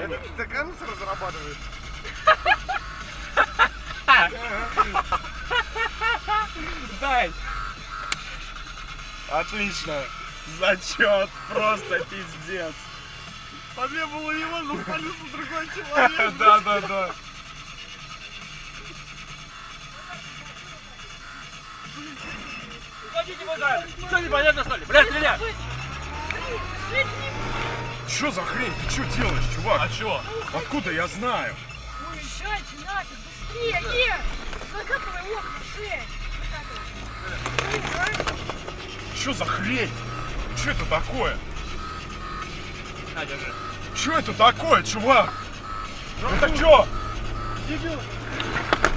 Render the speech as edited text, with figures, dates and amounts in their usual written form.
Это стакан разрабатывает. Дай! Отлично! Зачет! Просто пиздец! А мне было его, но спалился другой человек. Да. Уходите вы дальше! Что непонятно что ли? Блядь, стреляй! Чё за хрень? Ты чё делаешь, чувак? А чё? Откуда я знаю? Уезжайте нафиг, быстрее! Закапывай лох в шею! Чё за хрень? Чё это такое? На, держи. Чё это такое, чувак? Это чё? Дебил!